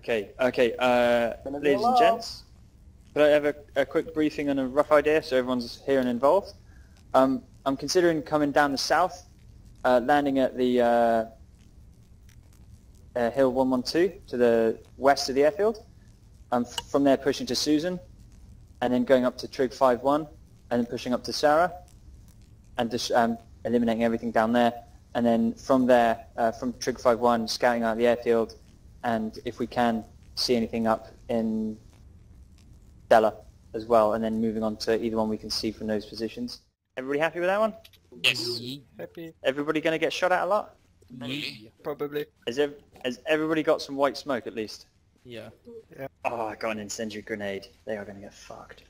Okay, ladies and gents, could I have a quick briefing and a rough idea so everyone's here and involved? I'm considering coming down the south, landing at the Hill 112 to the west of the airfield. From there pushing to Susan, and then going up to Trig 51, and then pushing up to Sarah, and just eliminating everything down there. And then from there, from Trig 51, scouting out the airfield, and if we can, see anything up in Stella as well, and then moving on to either one we can see from those positions. Everybody happy with that one? Yes. Happy. Everybody going to get shot at a lot? Probably. Has everybody got some white smoke at least? Yeah. Oh, I got an incendiary grenade. They are going to get fucked.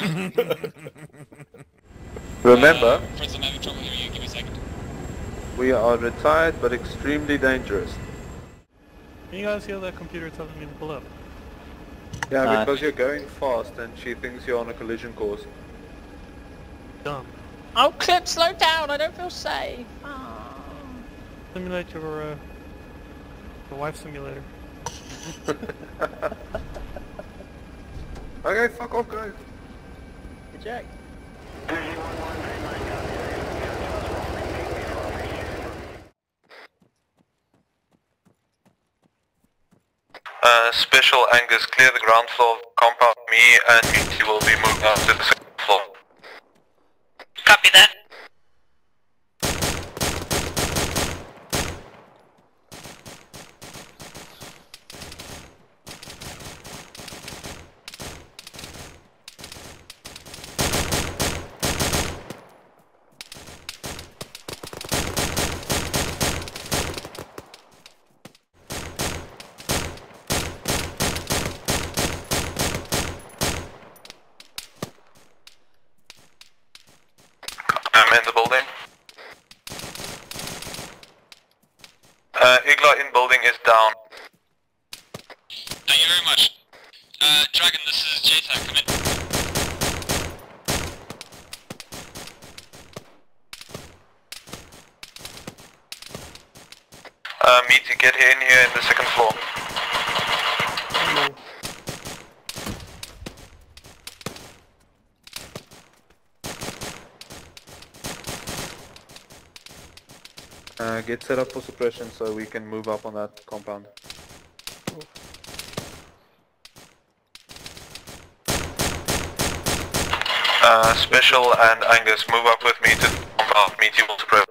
Remember, Friends, I'm having trouble hearing you. Give me a second. we are retired but extremely dangerous. Can you guys hear the computer telling me to pull up? Yeah, because you're going fast and she thinks you're on a collision course. Dumb. Oh, Clip, slow down. I don't feel safe. Oh. Simulate your the wife simulator. Okay, fuck off guys. Eject. Special Angus, clear the ground floor, compound me and you will be moving up to the second floor. Copy that. I'm in the building. Igla in building is down. Thank you very much. Dragon, this is JTAC. Come in. Meaty, get in here in the second floor. Get set up for suppression so we can move up on that compound. Special and Angus, move up with me to the compound. Meet you will suppress.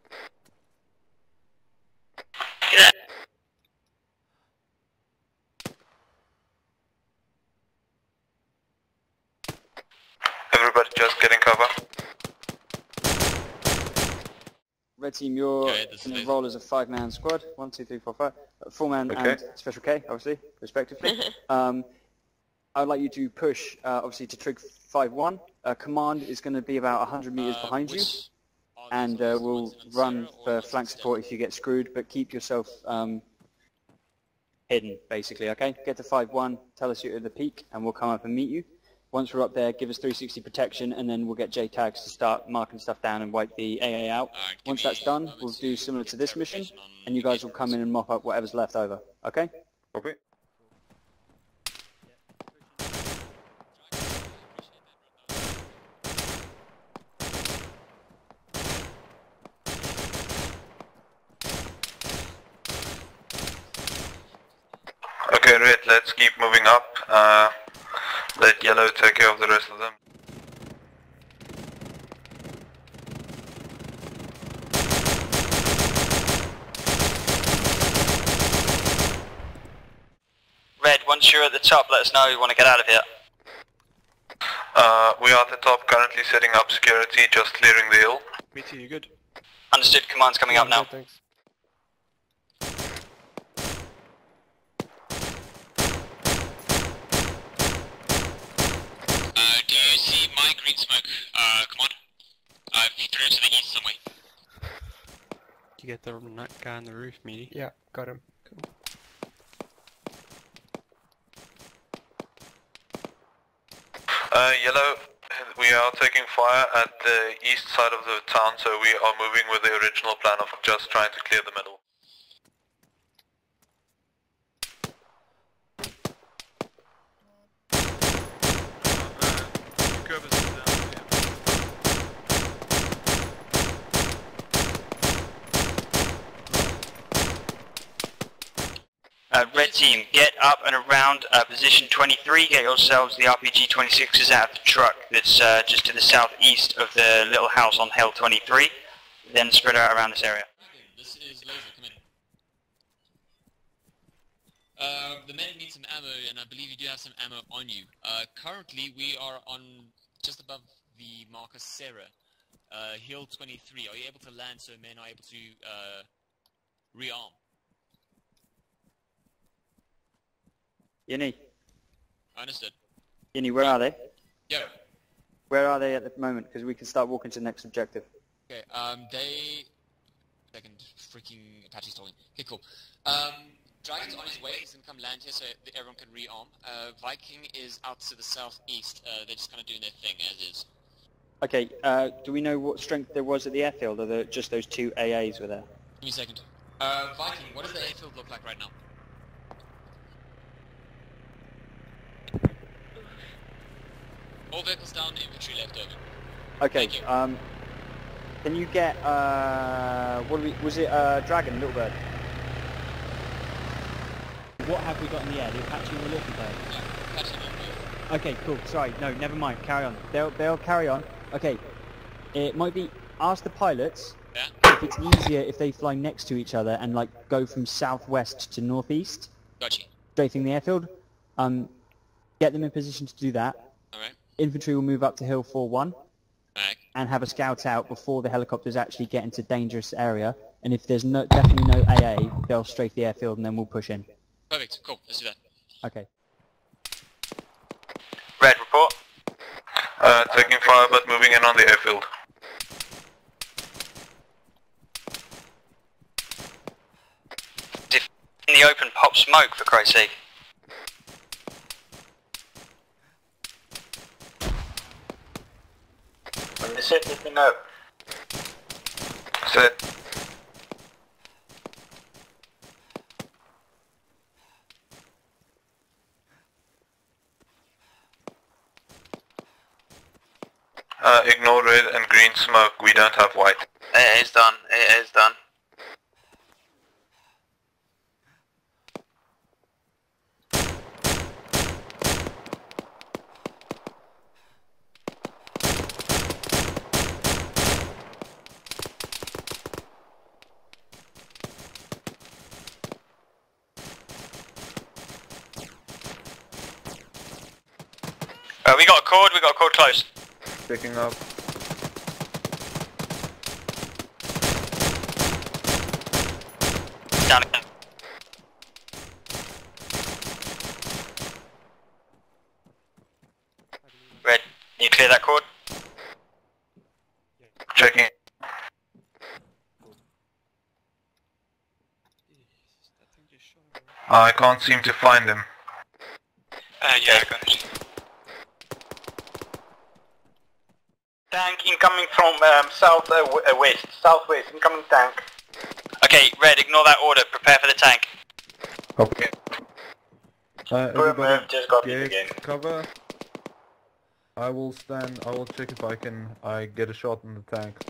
Everybody just getting cover. Red team, you're Okay, this going to is- roll as a 5-man squad. 1, 2, 3, 4, 5. 4-man Okay. and Special K, obviously, respectively. I'd like you to push, obviously, to Trig 51. Command is going to be about 100 meters behind you, and we'll run for flank support if you get screwed, but keep yourself hidden, basically, okay? Get to 5-1, tell us you're at the peak, and we'll come up and meet you. Once we're up there, give us 360 protection, and then we'll get J-tags to start marking stuff down and wipe the AA out. Once that's done, we'll do similar to this mission, and you guys will come in and mop up whatever's left over, okay? Okay. Okay, Red, let's keep moving up. Let Yellow take care of the rest of them. Red, once you're at the top, let us know you want to get out of here. We are at the top, currently setting up security, just clearing the hill. Me too, you good? Understood, command's coming up now. Thanks. Do you see my green smoke? Come on. Through to the east somewhere. You get the guy on the roof, meaty. Yeah, got him. Yellow, we are taking fire at the east side of the town, so we are moving with the original plan of just trying to clear the middle. Red team, get up and around position 23, get yourselves the RPG-26s out of the truck that's just to the southeast of the little house on Hill 23, then spread out around this area. This is Laser, come in. The men need some ammo, and I believe you do have some ammo on you. Currently, we are on just above the marker Sarah, Hill 23. Are you able to land so men are able to rearm? Yinny, Understood. Yinny, where are they? Yo. Where are they at the moment? Because we can start walking to the next objective. Okay, Second, freaking Apache's talking. Okay, cool. Dragon's on his way, he's gonna come land here so that everyone can rearm. Viking is out to the southeast, they're just kind of doing their thing as is. Okay, do we know what strength there was at the airfield, or just those two AAs were there? Give me a second. Viking, what does the airfield look like right now? All vehicles down, infantry left over. Okay, can you get, was it Dragon, Little Bird? What have we got in the air? The Apache and the Little Bird? Yeah, Apache and Little Bird. Okay, cool, sorry, no, never mind, carry on. They'll carry on. Okay, it might be, ask the pilots if it's easier if they fly next to each other and like go from southwest to northeast. Gotcha. Strafing the airfield. Get them in position to do that. Alright. Infantry will move up to Hill 4-1 Alright. and have a scout out before the helicopters actually get into dangerous area. And if there's definitely no AA, they'll strafe the airfield and then we'll push in. Perfect, cool, let's do that. Okay. Red, report. Taking fire but moving in on the airfield. If in the open, pop smoke for Christ's sake. When they set, let me know. Set. Ignore red and green smoke, we don't have white. It is done, it is done. We got a cord close. Picking up. Down again. Red, can you clear that cord? Checking. I can't seem to find them. Yeah, I got it. Tank incoming from southwest, incoming tank. Okay, Red, ignore that order, prepare for the tank. Okay. Everybody just got it again. Cover. I will check if I can get a shot in the tank.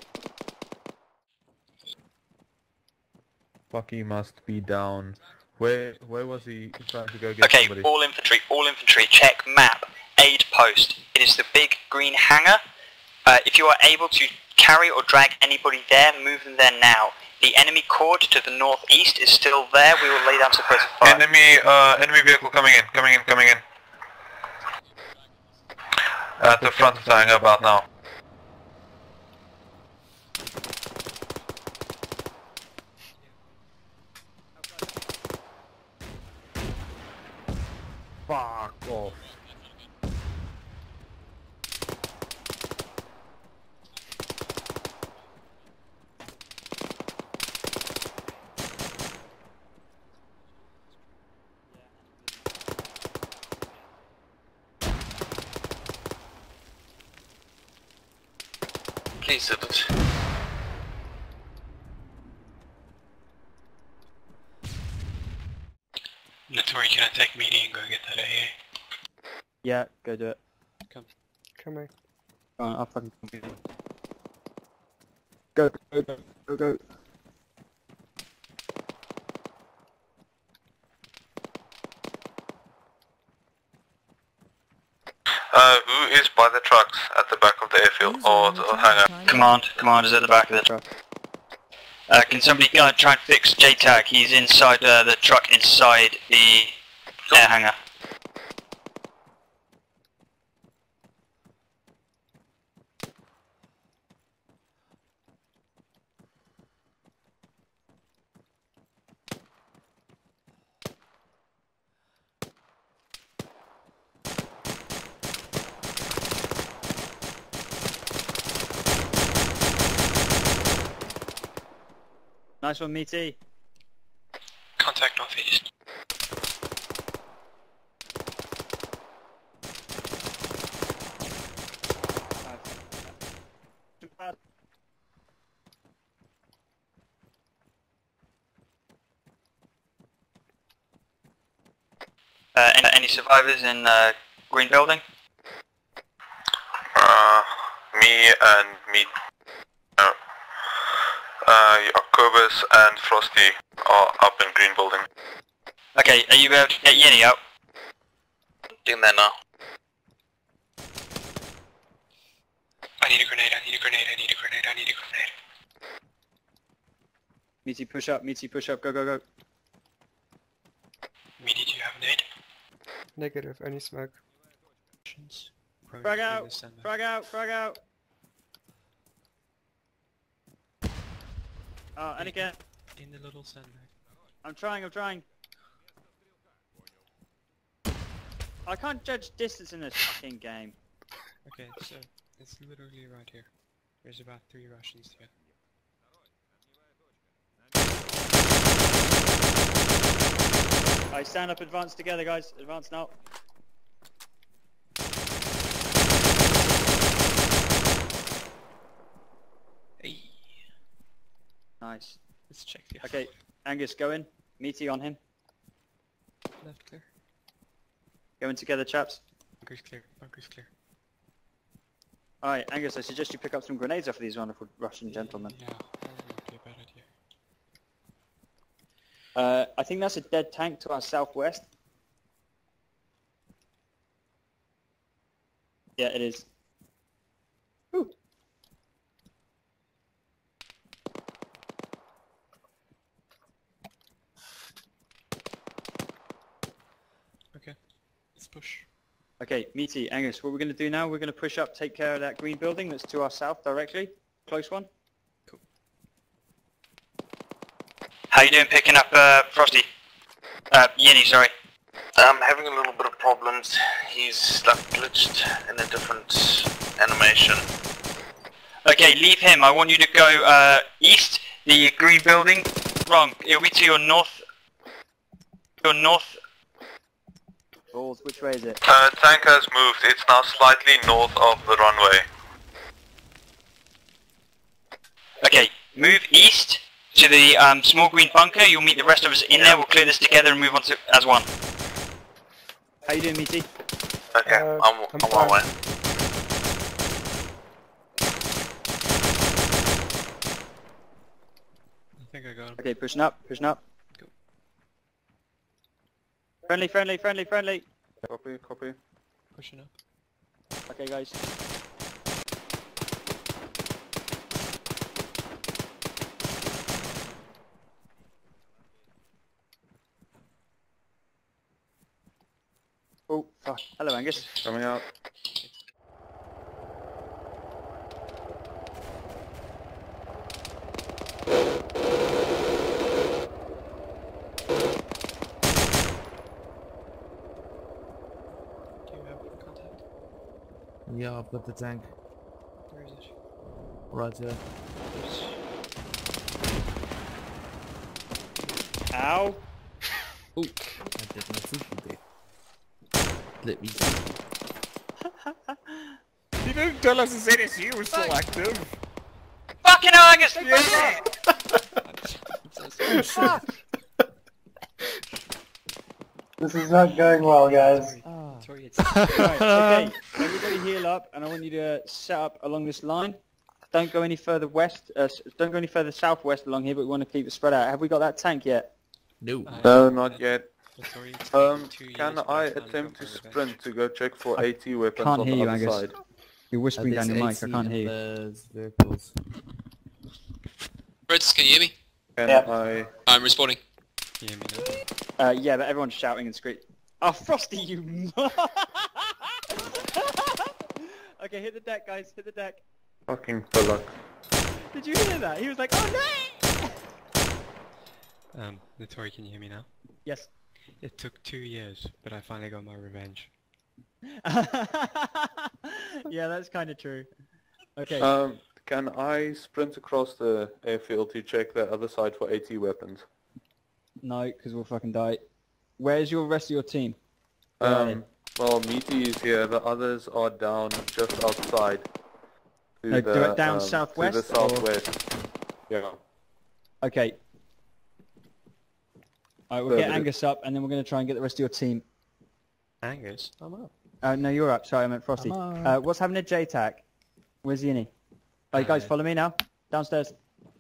Fuck, he must be down. Where was he trying to go get somebody? Okay, all infantry, check map, aid post. It is the big green hangar. If you are able to carry or drag anybody there, move them there now. The enemy cord to the northeast is still there. We will lay down suppressive fire. Enemy vehicle coming in. At the front of the hangar about now. Fuck off. Please, zippers. Notorious, can I take media and go get that AA? Yeah, go do it. Come here. Go on, I'll fucking go. Who is by the trucks at the back of the airfield or the hangar? Command is at the back of the truck. Can somebody go and try and fix J-Tag? He's inside the truck inside the air hangar. Nice one, Meaty. Contact northeast. Any survivors in green building? Me. Octobus and Frosty are up in green building. Okay, are you able to get Yenny out? Doing that now. I need a grenade. Meaty, push up, go, go, go. Meaty, do you have a nade? Negative, any smoke. Frag out, frag out, frag out. Oh, and again. In the little sandbag. I'm trying. I can't judge distance in this fucking game. Okay, so it's literally right here. There's about 3 Russians here. Alright, stand up, advance together, guys. Advance now. Hey. Nice. Let's check the Okay, Angus, go in. Meaty on him. Left clear. Go in together, chaps. Bunker's clear. Alright, Angus, I suggest you pick up some grenades off of these wonderful Russian gentlemen. Yeah, that would be a bad idea. I think that's a dead tank to our southwest. Yeah, it is. Whew. Okay, let's push. Okay, Meaty, Angus, what we're going to do now, we're going to push up, take care of that green building that's to our south directly. Close one. Cool. How you doing picking up Frosty? Yenny, sorry. I'm having a little bit of problems. He's like glitched in a different animation. Okay, leave him. I want you to go east, the green building. Wrong, it'll be to your north. Your north. Balls, which way is it? Tank has moved. It's now slightly north of the runway. Okay, move east to the small green bunker. You'll meet the rest of us in there. We'll clear this together and move on to as one. How you doing, Meaty? Okay, I'm on my way. I think I got him. Okay, pushing up. Go. Friendly. Copy. Pushing up. Okay, guys. Oh, fuck. Hello, Angus. Coming out. Do you have contact? Yeah, I've got the tank. Where is it? Right here. Ow. Oh, I did my sushi there. Let me see. You didn't tell us the ZSU was still active. Fucking hell, Angus! This is not going well, guys. Sorry, it's Right, okay, everybody heal up, and I want you to set up along this line. Don't go any further west, don't go any further southwest along here, but we want to keep it spread out. Have we got that tank yet? No. No, not yet. Notorious, it's Can taken 2 years, but I finally got attempt to my revenge. sprint to go check for AT weapons can't on hear the you, other Angus. side? You're whispering down your mic, I can't hear you. There's vehicles. Fritz, can you hear me? Can Yep. I... I'm responding. Can you hear me now? Yeah, but everyone's shouting and screaming. Oh, Frosty, you... Okay, hit the deck, guys. Hit the deck. Fucking pillock. Did you hear that? He was like, oh no! Notori, can you hear me now? Yes. It took 2 years, but I finally got my revenge. Yeah, that's kind of true. Okay. Can I sprint across the airfield to check the other side for AT weapons? No, because we'll fucking die. Where's your rest of your team? Well, Meaty is here. The others are down just outside. Down southwest? To the southwest. Yeah. Okay. Alright, we'll get Angus up, and then we're going to try and get the rest of your team. Angus, I'm up. No, you're up. Sorry, I meant Frosty. What's happening to JTAC? Where's Yini? You guys follow me now? Downstairs.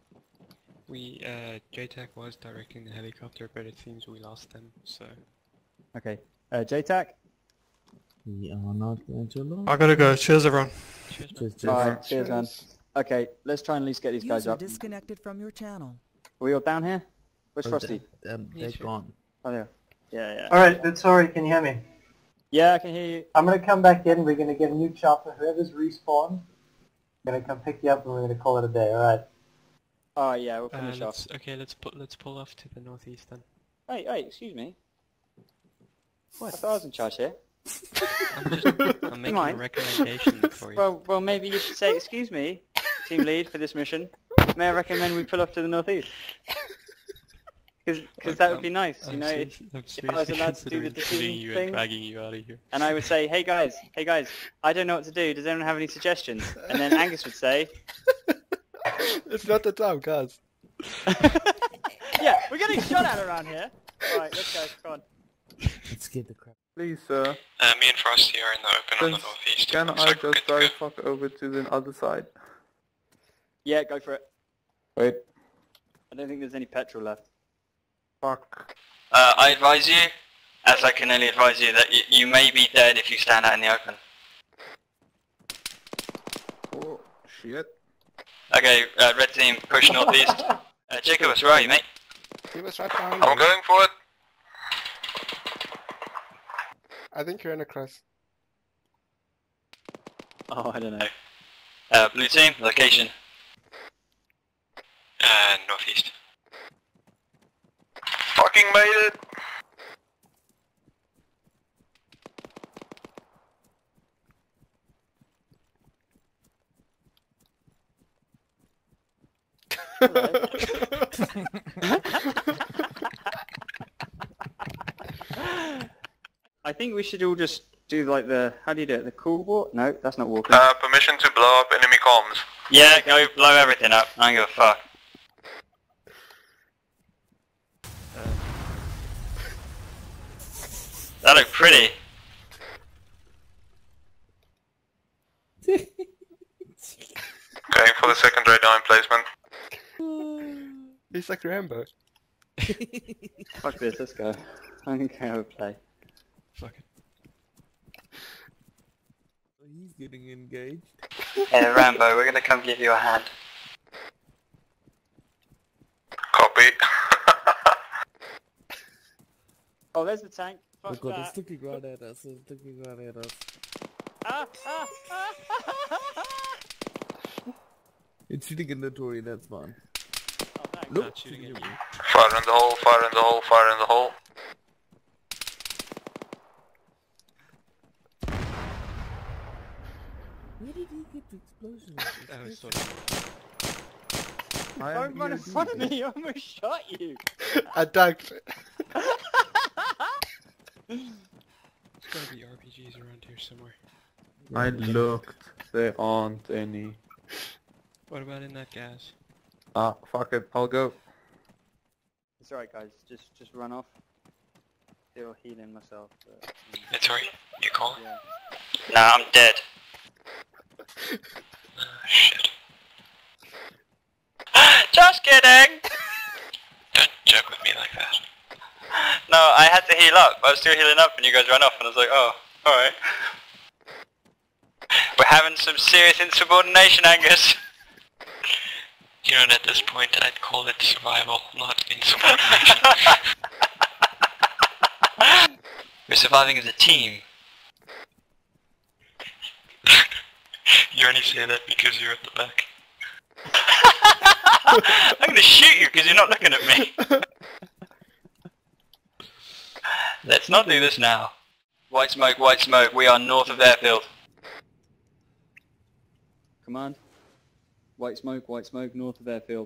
JTAC was directing the helicopter, but it seems we lost them, so... Okay. JTAC? We are not going to lose. I gotta go. Cheers, everyone. Cheers, Alright, cheers, man. Okay, let's try and at least get these guys up. disconnected from your channel. Are we all down here? Where's Frosty? They're gone. Oh, there. Yeah. Alright, Notori, can you hear me? Yeah, I can hear you. I'm gonna come back in, we're gonna get a new chopper. Whoever's respawned, I'm gonna come pick you up and we're gonna call it a day, alright? Oh, yeah, we'll finish off. Okay, let's pull off to the northeast then. Hey, excuse me. What? I thought I was in charge here. I'm making a recommendation for you. Well, maybe you should say, excuse me, team lead for this mission. May I recommend we pull off to the northeast? Because that would be nice, you know, if I was allowed to do the decision thing. Dragging you out of here. And I would say, hey guys, I don't know what to do. Does anyone have any suggestions? And then Angus would say, It's not the time, guys. yeah, we're getting shot at around here. Alright, let's go, come on. Let's get the crap. Please, sir. Me and Frosty are in the open on the northeast. Can I just drive fuck over to the other side? Yeah, go for it. Wait. I don't think there's any petrol left. Fuck. I advise you, as I can only advise you, that you may be dead if you stand out in the open. Oh, shit. Okay, red team, push northeast. Jacobus, where are you, mate? He was right behind I'm going for it. I think you're in a cross. Oh, I don't know. Blue team, location. Northeast. Fucking made it. I think we should all just do like the, how do you do it, the cool walk? No, that's not walking. Permission to blow up enemy comms. Yeah, go blow everything up. I don't give a fuck. That looked pretty. Going for the second radar emplacement. He's like Rambo. Fuck this, let's go. I'm going to have a play. Fuck it. He's getting engaged. Hey Rambo, we're gonna come give you a hand. Copy. Oh, there's the tank. Fuck Look what that. it's looking right at us. It's looking right at us. It's shooting in the Tory, that's fine. Oh, thanks. Nope, Not shooting at you. Fire in the hole, fire in the hole, fire in the hole. Where did he get the explosion? That was sort of... Don't run in front of me, I almost shot you. I ducked. There's gotta be RPGs around here somewhere. I looked. There aren't any. What about in that gas? Ah, fuck it. I'll go. It's alright guys, just run off. Still healing myself. But, Notori, you call? yeah. Nah, I'm dead. Shit. Just kidding! Don't joke with me like that. No, I had to heal up. I was still healing up and you guys ran off and I was like, oh, alright. We're having some serious insubordination, Angus. You know, at this point I'd call it survival, not insubordination. We're surviving as a team. You only say that because you're at the back. I'm gonna shoot you because you're not looking at me. Let's not do this now. White smoke, we are north of airfield. Command. White smoke, north of airfield.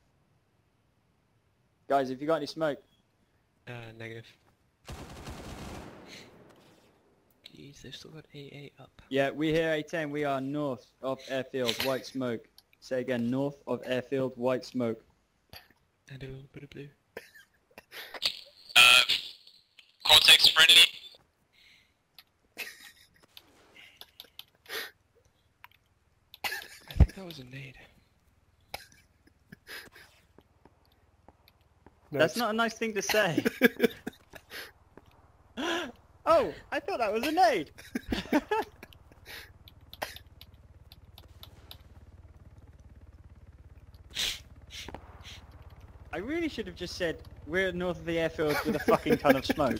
Guys, have you got any smoke? Negative. Jeez, they've still got AA up. Yeah, we hear A10, we are north of airfield, white smoke. Say again, north of airfield, white smoke. And a little bit of blue. Cortex friendly. I think that was a nade. No, That's not a nice thing to say. Oh, I thought that was a nade. I really should have just said, we're north of the airfield with a fucking ton of smoke.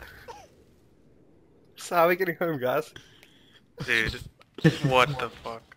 So how are we getting home, guys? Dude, what the fuck?